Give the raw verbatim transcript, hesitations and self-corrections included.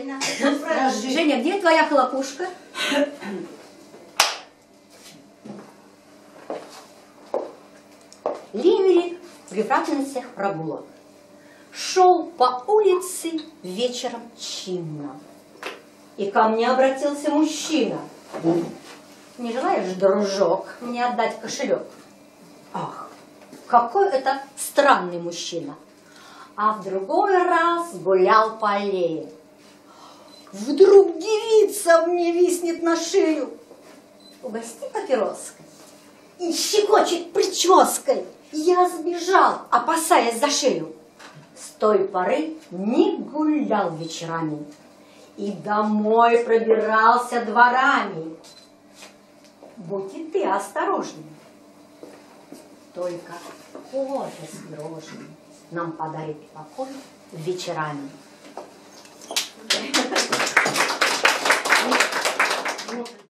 Спокойно. Женя, где твоя хлопушка? Ливерик, превратный всех прогулок, шел по улице вечером чинно. И ко мне обратился мужчина. Не желаешь, дружок, мне отдать кошелек? Ах, какой это странный мужчина. А в другой раз гулял по аллее. Вдруг девица мне виснет на шею. Угости папироской. И щекочет прической. Я сбежал, опасаясь за шею. С той поры не гулял вечерами. И домой пробирался дворами. Будь и ты осторожней. Только кофе с дрожжами нам подарит покой вечерами.